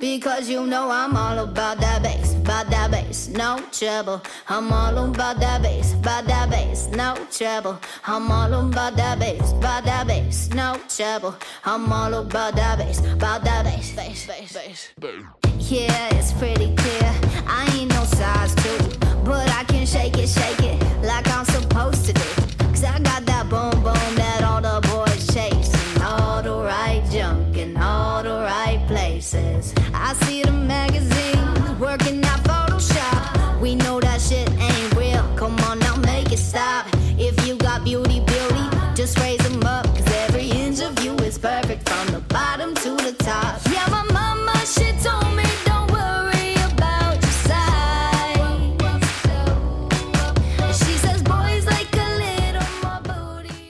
Because you know I'm all about that bass, no trouble. I'm all about that bass, no trouble. I'm all about that bass, no trouble. I'm all about that bass, bass. Yeah, it's pretty clear, I ain't no size 2, but I can shake it like I'm supposed to do. Cause I got that boom boom that all the boys chase, and all the right junk in all the right places. I see the magazines working out Photoshop. We know that shit ain't real, come on now make it stop. If you got beauty, just raise them up. Cause every inch of you is perfect from the bottom to the top. Yeah, my mama, she told me don't worry about your size. She says boys like a little more booty.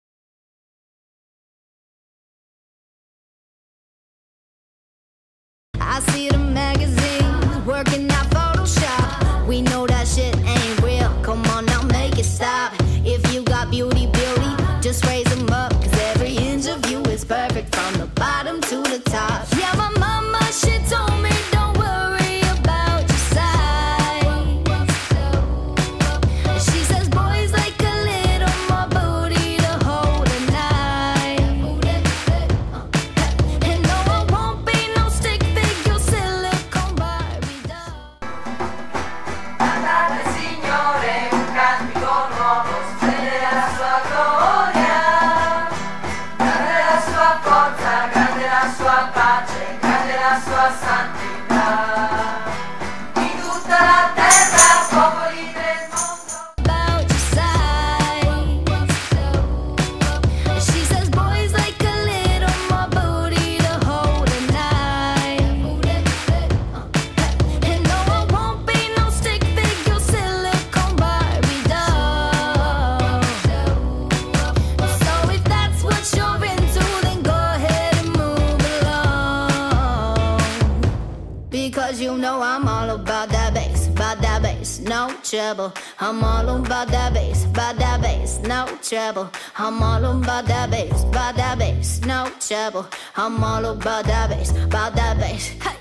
I see the magazines working out Photoshop. We know that shit ain't real, come on now make it stop. If you got beauty, just raise them up. Cause every inch of you is perfect from the bottom to the top. Yeah, my mama, she told me don't worry about your size. She says boys like a little more booty to hold at night. And no, I won't be no stick figure silicone Barbie doll. Andate signore, un cantico nuovo splende la sua gloria, grande la sua forza, grande la sua pace, grande la sua santità. Di tutta la terra, popoli del mondo. About your size. She says boys like a little more booty to hold at night. And no, I won't be no stick figure silicone Barbie doll. So if that's what you're into, then go ahead and move along. Because you know I'm all about that bass, no trouble. I'm all about that bass, no trouble. I'm all about that bass, no trouble. I'm all about that bass, Hey.